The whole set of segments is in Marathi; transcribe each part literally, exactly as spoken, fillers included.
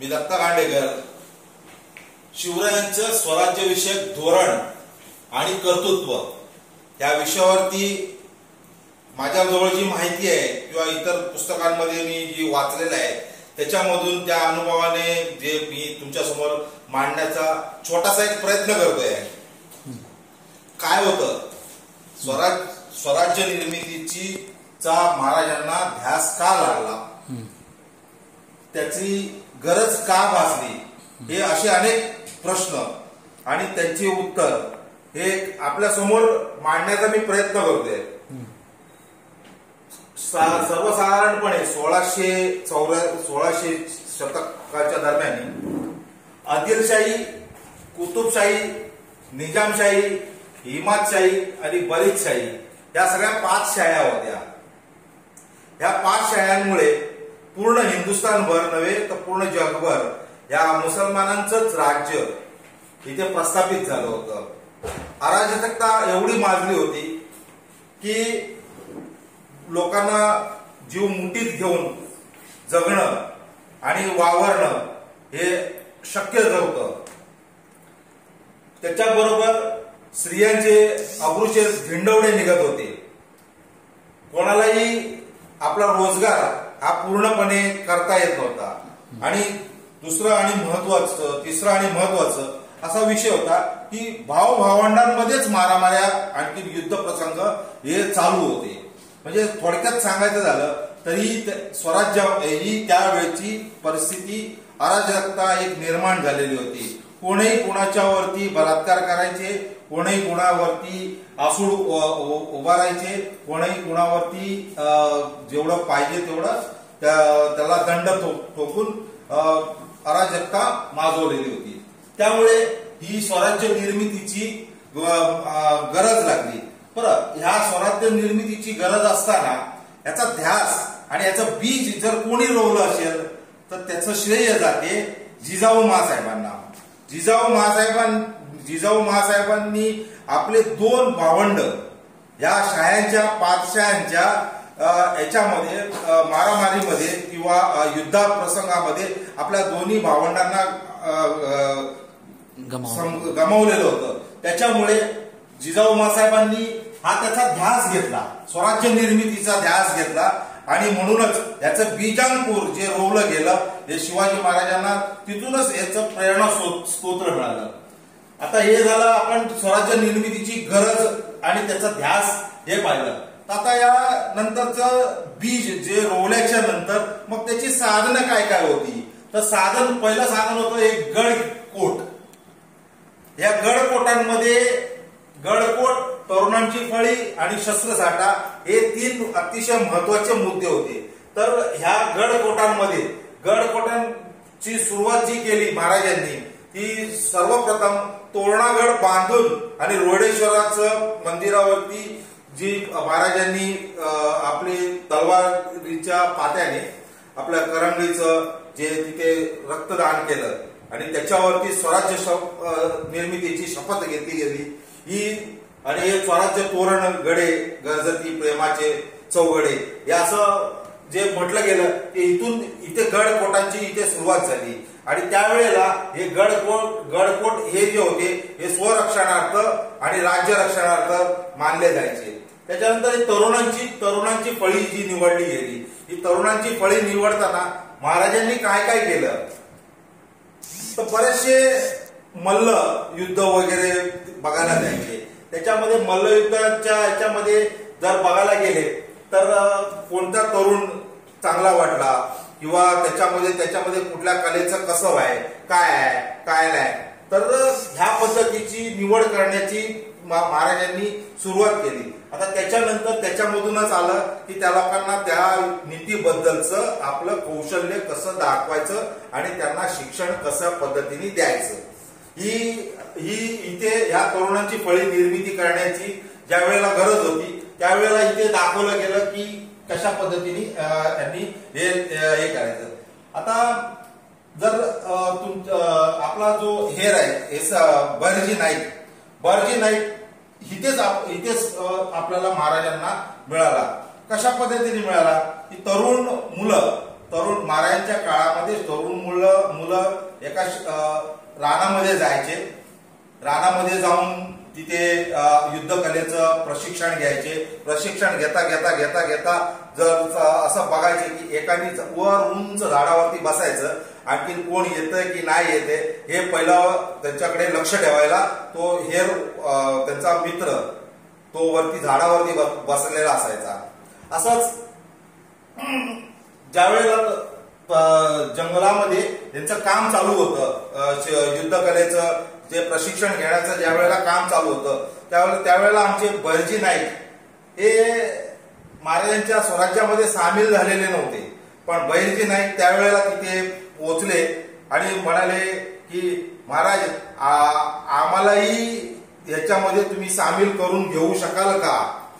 मी दत्ता गांडेकर. शिवरायांचं स्वराज्यविषयक धोरण आणि कर्तृत्व या विषयावरती माझ्याजवळ जी माहिती आहे किंवा इतर पुस्तकांमध्ये मी जी वाचलेलं आहे त्याच्यामधून त्या अनुभवाने जे मी तुमच्या समोर मांडण्याचा छोटासा एक प्रयत्न करतोय. काय होतं, स्वराज स्वराज्य निर्मितीची चा महाराजांना ध्यास का लागला, त्याची गरज का भासली, हे असे अनेक प्रश्न आणि त्यांची उत्तर हे आपल्या समोर मांडण्याचा मी प्रयत्न करतोय. सर्वसाधारणपणे सोळाशे चौऱ्या सोळाशे शतकाच्या दरम्यान आदिलशाही, कुतुबशाही, निजामशाही, हिमादशाही आणि बरीदशाही या सगळ्या पाच शाह्या होत्या. या पाच शाह्यांमुळे पूर्ण हिंदुस्थानभर नव्हे तर पूर्ण जगभर या मुसलमानांचंच राज्य इथे प्रस्थापित झालं होतं. अराजकता एवढी माजली होती की लोकांना जीव मुठीत घेऊन जगणं आणि वावरणं हे शक्य नव्हतं. त्याच्याबरोबर स्त्रियांचे अब्रूचे धिंडवणे निघत होते. कोणालाही आपला रोजगार हा पूर्णपणे करता येत नव्हता. आणि दुसरं आणि महत्वाचं तिसरं आणि महत्वाचं असा विषय होता की भाव भावंडांमध्येच मारामाऱ्या आणखी युद्ध प्रसंग हे चालू होते. म्हणजे थोडक्यात सांगायचं झालं तरी स्वराज्य ही त्यावेळची परिस्थिती अराजकता एक निर्माण झालेली होती. कोणीही कुणाच्यावरती बलात्कार करायचे, कोणीही कुणावरती आसूड उभारायचे, कोणीही कुणावरती जेवढं पाहिजे तेवढं त्याला दंड ठोकून अराजकता माजवलेली होती. त्यामुळे ही स्वराज्य निर्मितीची गरज लागली. बरं, ह्या स्वराज्य निर्मितीची गरज असताना याचा ध्यास आणि याचं बीज जर कोणी रोवलं असेल तर त्याचं श्रेय जाते जिजाऊ मासाहेबांना. जिजाऊ मासाहेबां जिजाऊ मासाहेबांनी आपले दोन भावंड या शाह्यांच्या पाच शाह्यांच्या याच्यामध्ये मारामारीमध्ये किंवा युद्धा प्रसंगामध्ये आपल्या दोन्ही भावंडांना गमावलेलं होतं. त्याच्यामुळे जिजाऊ मासाहेबांनी हा त्याचा ध्यास घेतला, स्वराज्य निर्मितीचा ध्यास घेतला आणि म्हणूनच याचं बीजांकुर जे रोवलं गेलं हे शिवाजी महाराजांना तिथूनच याचं प्रेरणा स्तोत्र मिळालं. आता हे झालं आपण स्वराज्य निर्मितीची गरज आणि त्याचा ध्यास हे पाहिलं. आता या नंतरचं बीज जे रोवल्याच्या नंतर मग त्याची साधनं काय काय होती, तर साधन पहिलं साधन होतं एक गडकोट. या गडकोटांमध्ये गडकोट, तरुणांची फळी आणि शस्त्रसाठा हे तीन अतिशय महत्वाचे मुद्दे होते. तर ह्या गडकोटांमध्ये गडकोटांची सुरुवात जी केली महाराजांनी ती सर्वप्रथम तोरणागड बांधून आणि रोडेश्वराचं मंदिरावरती जी महाराजांनी आपली तलवारीच्या पात्याने आपल्या करंगळीचं जे तिथे रक्तदान केलं आणि त्याच्यावरती स्वराज्य निर्मितीची शपथ घेतली गेली ही. आणि हे स्वराज्य तोरण गडे गरजती प्रेमाचे चौगडे हे असं जे म्हटलं गेलं की इथून इथे गडकोटांची इथे सुरुवात झाली. आणि त्यावेळेला हे गडकोट गडकोट हे जे होते हे स्वरक्षणार्थ आणि राज्य रक्षणार्थ मानले जायचे. त्याच्यानंतर तरुणांची तरुणांची फळी जी निवडली गेली, ही तरुणांची फळी निवडताना महाराजांनी काय काय केलं, तर बरेचसे मल्ल युद्ध वगैरे बघायला जायचे. त्याच्यामध्ये मल्लयुद्धाच्या याच्यामध्ये जर बघायला गेले तर कोणता तरुण चांगला वाटला किंवा त्याच्यामध्ये त्याच्यामध्ये कुठल्या कलेचं कसं आहे, काय आहे काय नाही, तर ह्या पद्धतीची निवड करण्याची महाराजांनी सुरुवात केली. आता त्याच्यानंतर त्याच्यामधूनच आलं की त्या लोकांना त्या नीतीबद्दलचं आपलं कौशल्य कसं दाखवायचं आणि त्यांना शिक्षण कशा पद्धतीने द्यायचं. ही ही इथे ह्या तरुणांची फळी निर्मिती करण्याची ज्या वेळेला गरज होती त्यावेळेला इथे दाखवलं गेलं की कशा पद्धतीने त्यांनी हे हे करायचं. आता जर तुम आपला जो हेर आहे बर्जी नाईक बर्जी नाईक इथेच इथेच आपल्याला महाराजांना मिळाला. कशा पद्धतीने मिळाला की तरुण मुलं तरुण महाराजांच्या काळामध्ये तरुण मुलं मुलं एका रानामध्ये जायचे, रानामध्ये जाऊन तिथे युद्धकलेचं प्रशिक्षण घ्यायचे. प्रशिक्षण घेता घेता घेता घेता जर असं बघायचे की एकाने वर उंच झाडावरती बसायचं, आणखी कोण येतंय की नाही येते हे पहिलं त्यांच्याकडे लक्ष ठेवायला तो हेर त्यांचा मित्र तो वरती झाडावरती बसलेला असायचा. असंच ज्यावेळेला जंगलामध्ये त्यांचं काम चालू होतं, युद्धकलेचं जे प्रशिक्षण घेण्याचं ज्या वेळेला काम चालू होतं त्यावेळेला त्यावेळेला आमचे बहिर्जी नाईक हे महाराजांच्या स्वराज्यामध्ये सामील झालेले नव्हते, पण बहिर्जी नाईक त्यावेळेला तिथे पोहोचले आणि म्हणाले की महाराज आम्हालाही याच्यामध्ये तुम्ही सामील करून घेऊ शकाल का.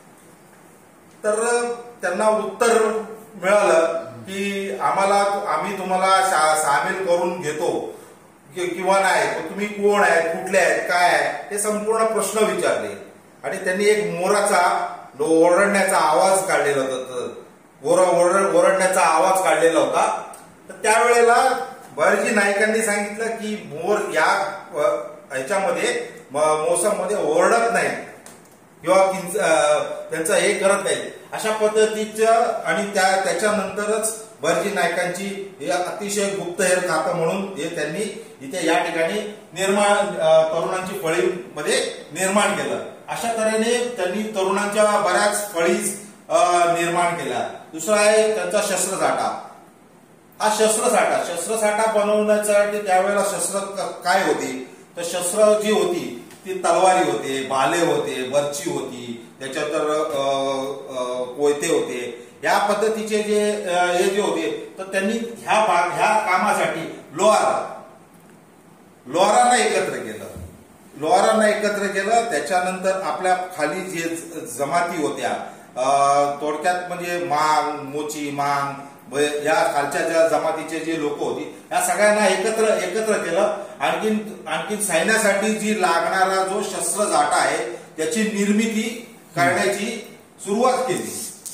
तर त्यांना उत्तर मिळालं की आम्हाला आम्ही तुम्हाला सामील करून घेतो किंवा नाही, तुम्ही कोण आहेत, कुठले आहेत, काय आहे हे संपूर्ण प्रश्न विचारले. आणि त्यांनी एक मोराचा ओरडण्याचा आवाज काढलेला होता, ओरडण्याचा आवाज काढलेला होता. तर त्यावेळेला बहिर्जी नाईकांनी सांगितलं की मोर या ह्याच्यामध्ये मोसममध्ये ओरडत नाही किंवा त्यांचं हे करत नाही अशा पद्धतीचं. आणि त्या त्याच्यानंतरच बहिर्जी नाईकांची हे अतिशय गुप्तहेर खातं म्हणून हे त्यांनी इथे या ठिकाणी निर्माण तरुणांची फळी मध्ये निर्माण केलं. अशा तऱ्हेने त्यांनी तरुणांच्या बऱ्याच फळी निर्माण केल्या. दुसरा आहे त्यांचा शस्त्रसाठा. हा शस्त्रसाठा शस्त्रसाठा बनवण्यासाठी त्यावेळेला शस्त्र काय होती तर शस्त्र जी होती ती तलवारी होते, भाले होते, बर्ची होती, त्याच्यानंतर कोयते होते. या पद्धतीचे जे हे जे होते तर त्यांनी ह्या ह्या कामासाठी लोहारा लोहारांना एकत्र केलं लोहारांना एकत्र केलं त्याच्यानंतर आपल्या खाली जे जमाती होत्या, थोडक्यात म्हणजे मांग, मोची, मांग या खालच्या ज्या जमातीचे जे लोक होती या सगळ्यांना एकत्र एकत्र केलं. आणखीन आणखीन सैन्यासाठी जी लागणारा जो शस्त्रसाठा आहे त्याची निर्मिती करण्याची सुरुवात केली.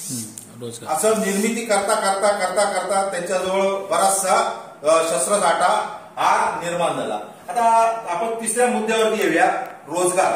असं निर्मिती करता करता करता करता त्यांच्याजवळ बराचसा शस्त्रसाठा हा निर्माण झाला. आता आपण तिसऱ्या मुद्द्यावरती येऊया, रोजगार.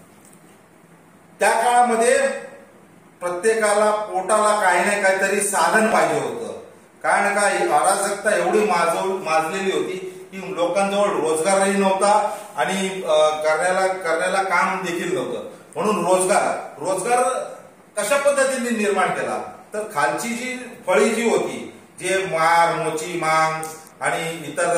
त्या काळामध्ये प्रत्येकाला पोटाला काही ना काहीतरी साधन पाहिजे होतं, कारण का अराजकता एवढी माजलेली होती की लोकांजवळ रोजगारही नव्हता आणि करण्याला करण्याला काम देखील नव्हतं. म्हणून रोजगार रोजगार कशा पद्धतीने निर्माण केला तर खालची जी फळी जी होती, जे मार, मोची, मांग आणि इतर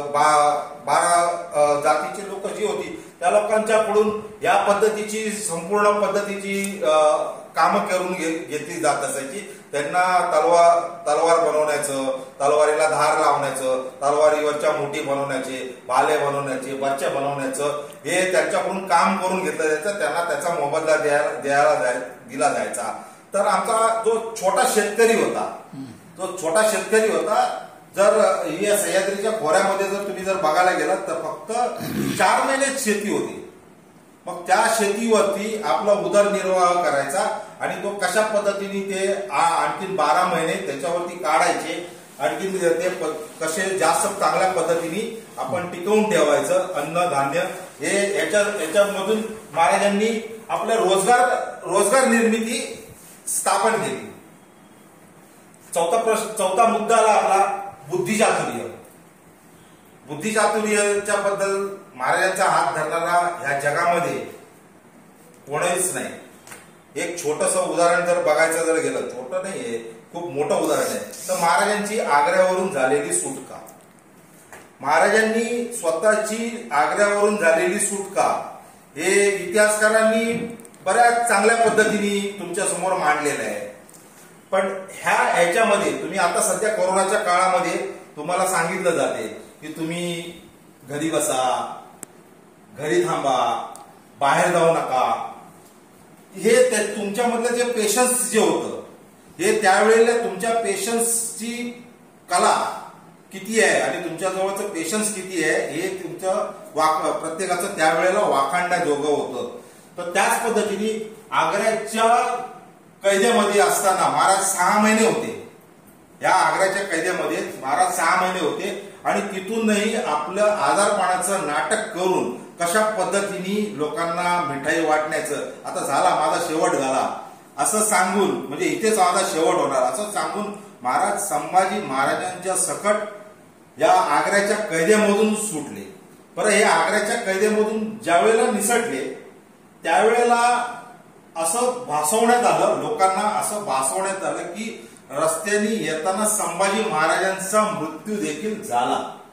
बारा जातीची लोक जी होती त्या लोकांच्याकडून या पद्धतीची संपूर्ण पद्धतीची कामं करून घेतली जात असायची. त्यांना तलवार तलवार बनवण्याचं, तलवारीला धार लावण्याचं, तलवारीवरच्या मोठी बनवण्याचे, भाले बनवण्याचे, बर्च्या बनवण्याचं हे त्यांच्याकडून काम करून घेतलं जायचं. त्यांना त्याचा मोबदला द्यायला दिला जायचा. तर आमचा जो छोटा शेतकरी होता जो छोटा शेतकरी होता जर या सह्याद्रीच्या खोऱ्यामध्ये जर तुम्ही जर बघायला गेलात तर फक्त चार महिनेच शेती होती. मग त्या शेतीवरती आपला उदरनिर्वाह करायचा आणि तो कशा पद्धतीने ते आणखीन बारा महिने त्याच्यावरती काढायचे, आणखीन ते कसे जास्त चांगल्या पद्धतीने आपण टिकवून ठेवायचं अन्न धान्य हे याच्या याच्यामधून महाराजांनी आपल्या रोजगार रोजगार निर्मिती स्थापन केली. चौथा प्रश्न चौथा मुद्दा आला आपला बुद्धिचातुर्य. बुद्धिचातुर्याच्या बद्दल महाराजांचा हात धरणारा ह्या जगामध्ये कोणीच नाही. एक छोटस उदाहरण जर बघायचं जर गेलं, छोटं नाहीये, खूप मोठं उदाहरण आहे, तर महाराजांची आग्र्यावरून झालेली सुटका. महाराजांनी स्वतःची आग्र्यावरून झालेली सुटका हे इतिहासकारांनी बऱ्याच चांगल्या पद्धतीने तुमच्या समोर मांडलेलं आहे. पण ह्या ह्याच्यामध्ये तुम्ही आता सध्या कोरोनाच्या काळामध्ये तुम्हाला सांगितलं जाते की तुम्ही घरी बसा, घरी थांबा, बाहेर जाऊ नका. हे तुमच्यामधलं जे पेशन्स जे होतं हे त्यावेळेला तुमच्या पेशन्सची कला किती आहे आणि तुमच्या जवळचं पेशन्स किती आहे हे तुमचं वाक प्रत्येकाचं त्यावेळेला वाखाणण्याजोगं होतं. तर त्याच पद्धतीने आग्र्याच्या कैदेमध्ये असताना महाराज सहा महिने होते. या आग्र्याच्या कैद्यामध्ये महाराज सहा महिने होते आणि तिथूनही आपलं आजारपणाचं नाटक करून कशा पद्धतीने लोकांना मिठाई वाटण्याचं, आता झाला माझा शेवट झाला असं सांगून, म्हणजे इथेच माझा शेवट होणार असं सांगून महाराज संभाजी महाराजांच्या सकट या आग्र्याच्या कैद्यामधून सुटले. बरं, हे आग्र्याच्या कैद्यामधून ज्या वेळेला निसटले त्यावेळेला असं भासवण्यात आलं, लोकांना असं भासवण्यात आलं की रस्त्याने येताना संभाजी महाराजांचा मृत्यू देखील झाला.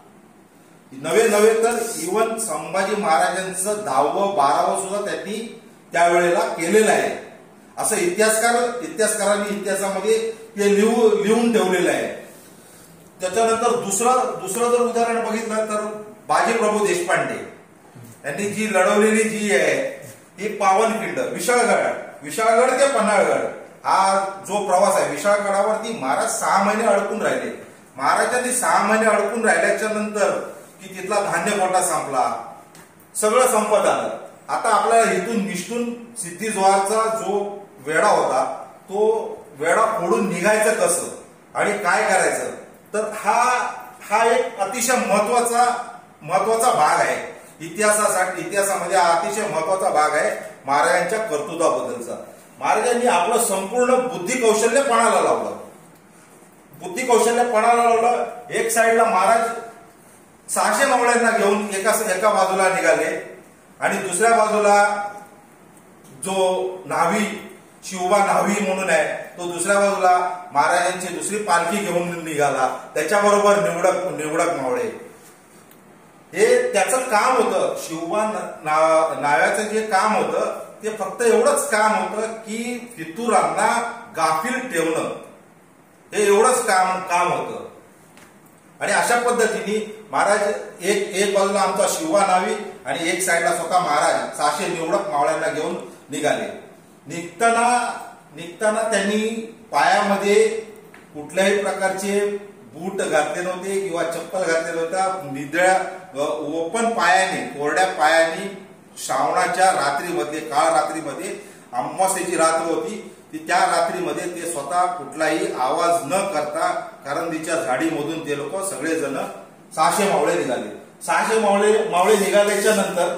नवे नव्हे तर इवन संभाजी महाराजांचं दहावं बारावं सुद्धा त्यांनी त्यावेळेला केलेलं आहे, असं इतिहासकार इतिहासकारांनी इतिहासामध्ये ते लिहू लिहून ठेवलेलं आहे. त्याच्यानंतर दुसरं दुसरं जर उदाहरण बघितलं तर बाजीप्रभू देशपांडे यांनी जी लढवलेली जी आहे ही पावनखिंड, विशाळगड विशाळगड ते पन्हाळगड हा जो प्रवास आहे, विशाळगडावरती महाराज सहा महिने अडकून राहिले. महाराजांनी सहा महिने अडकून राहिल्याच्या नंतर की तिथला धान्य कोटा संपला, सगळं संपत आलं. आता आपल्याला इथून निष्ठून सिद्धी-जोहरचा जो वेढा होता तो वेढा फोडून निघायचं कसं आणि काय करायचं, तर हा हा एक अतिशय महत्वाचा महत्वाचा भाग आहे इतिहासासाठी. इतिहासामध्ये हा अतिशय महत्वाचा भाग आहे महाराजांच्या कर्तृत्वाबद्दलचा. महाराजांनी आपलं संपूर्ण बुद्धी कौशल्य पणाला लावलं बुद्धी कौशल्य पणाला लावलं एक साईडला महाराज सहाशे मावळ्यांना घेऊन एका एका बाजूला निघाले आणि दुसऱ्या बाजूला जो न्हावी, शिवबा न्हावी म्हणून आहे, तो दुसऱ्या बाजूला महाराजांची दुसरी पालखी घेऊन निघाला, त्याच्याबरोबर निवडक निवडक मावळे. हे त्याचं काम होतं. शिवबा नाव्याचं जे काम होतं ते फक्त एवढंच काम होतं की फितुरांना गाफील ठेवणं, हे एवढंच काम काम होतं. आणि अशा पद्धतीने महाराज एक एक बाजूला आमचा शिवबा न्हावी आणि एक साईडला स्वतः महाराज सहाशे निवडक मावळ्यांना घेऊन निघाले. निघताना निघताना त्यांनी पायामध्ये कुठल्याही प्रकारचे बूट घातले नव्हते किंवा चप्पल घातले नव्हता. निधळ्या ओपन पायाने, कोरड्या पायाने श्रावणाच्या रात्रीमध्ये, काळ रात्रीमध्ये, अमावास्येची रात्र होती ती, त्या रात्रीमध्ये ते स्वतः कुठलाही आवाज न करता करंदीच्या झाडीमधून ते लोक सगळेजण सहाशे मावळे निघाले. सहाशे मावळे मावळे निघाल्याच्या नंतर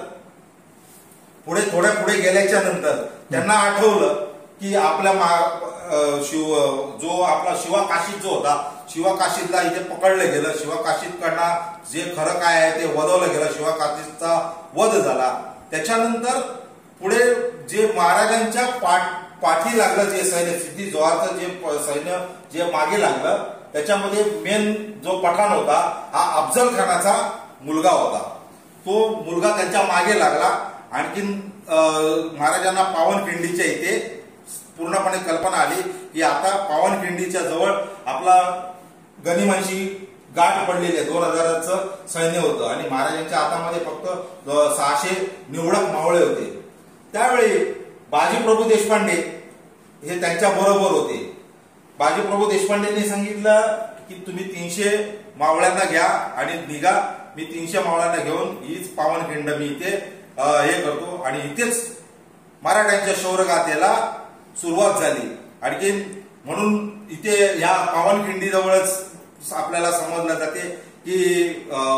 पुढे थोड्या पुढे गेल्याच्या नंतर त्यांना आठवलं की आपल्या शिव जो आपला शिवा काशीद जो होता, शिवा काशीदला इथे पकडलं गेलं. शिवा काशीदकडनं जे खरं काय आहे ते वधवलं गेलं. शिवा काशीदचा वध झाला. त्याच्यानंतर पुढे जे महाराजांच्या पाठ पाठी लागलं जे सैन्य, सिद्धी-जोहरचं जे सैन्य जे मागे लागलं त्याच्यामध्ये मेन जो पठाण होता हा अफजल खानाचा मुलगा होता. तो मुलगा त्यांच्या मागे लागला. आणखीन महाराजांना पावनखिंडीच्या इथे पूर्णपणे कल्पना आली की आता पावनखिंडीच्या जवळ आपला गनिमांशी गाठ पडलेली आहे. दोन हजाराचं सैन्य होतं आणि महाराजांच्या हातामध्ये फक्त सहाशे निवडक मावळे होते. त्यावेळी बाजीप्रभू देशपांडे हे त्यांच्या बरोबर होते. बाजीप्रभू देशपांडेंनी सांगितलं की तुम्ही तीनशे मावळ्यांना घ्या आणि निघा. मी तीनशे मावळ्यांना घेऊन हीच पावनखिंड मी इथे हे करतो आणि इथेच मराठ्यांच्या शौर्यगाथेला सुरुवात झाली. आणखी म्हणून इथे या पावनखिंडी जवळच आपल्याला समजलं जाते की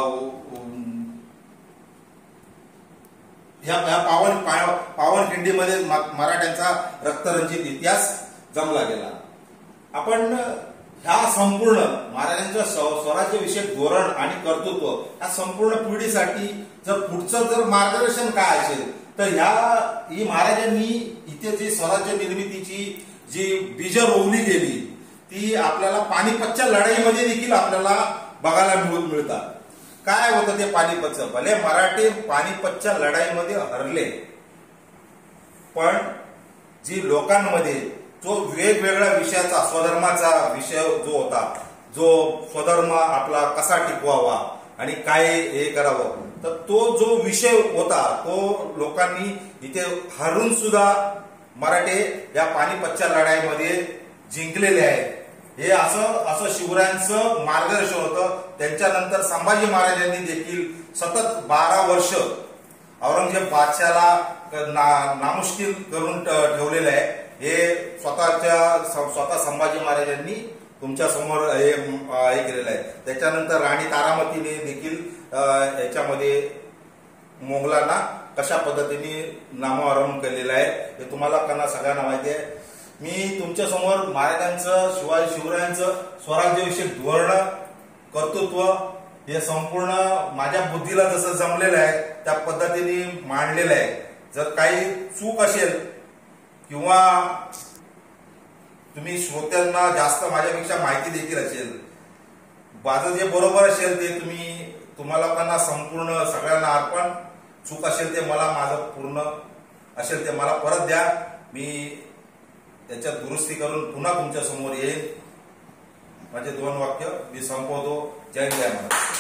ह्या पावन पावनखिंडीमध्ये मराठ्यांचा रक्तरंजित इतिहास जमला गेला. आपण ह्या संपूर्ण महाराजांच्या स्वराज्य विषयक धोरण आणि कर्तृत्व या संपूर्ण पिढीसाठी जर पुढचं जर मार्गदर्शन काय असेल तर ह्या ही महाराजांनी इथे जी स्वराज्य निर्मितीची जी बीज रोवली गेली ती आपल्याला पानिपतच्या लढाईमध्ये देखील आपल्याला बघायला मिळतात. काय होतं ते पानिपतचं? भले मराठे पानिपतच्या लढाईमध्ये हरले, पण जी लोकांमध्ये जो वेगवेगळ्या विषयाचा, स्वधर्माचा विषय जो होता, जो स्वधर्म आपला कसा टिकवावा आणि काय हे करावं, तर तो जो विषय होता तो लोकांनी इथे हरून सुद्धा मराठे या पानिपतच्या लढाईमध्ये जिंकलेले आहेत. हे असं असं शिवरायांचं मार्गदर्शन होतं. त्यांच्यानंतर संभाजी महाराजांनी देखील सतत बारा वर्ष औरंगजेब बादशाला ना नामुष्कील करून ठेवलेलं आहे. हे स्वतःच्या स्वतः संभाजी महाराजांनी तुमच्या समोर हे हे केलेलं आहे. त्याच्यानंतर राणी तारामतीने देखील याच्यामध्ये मोगलांना कशा पद्धतीने नामोहरम केलेलं आहे हे तुम्हाला त्यांना सगळ्यांना माहिती आहे. मी तुमच्या समोर महाराजांचं शिवाजी शिवरायांचं स्वराज्यविषयक धोरण कर्तृत्व हे संपूर्ण माझ्या बुद्धीला जसं जमलेलं आहे त्या पद्धतीने मांडलेलं आहे. जर काही चूक असेल किंवा तुम्ही श्रोत्यांना जास्त माझ्यापेक्षा माहिती देखील असेल, माझं जे बरोबर असेल ते तुम्ही तुम्हाला त्यांना संपूर्ण सगळ्यांना अर्पण, चूक असेल ते मला माझं पूर्ण असेल ते मला परत द्या. मी त्याच्यात दुरुस्ती करून पुन्हा तुमच्या समोर येईल. माझे दोन वाक्य मी संपवतो. जय जय महाराज.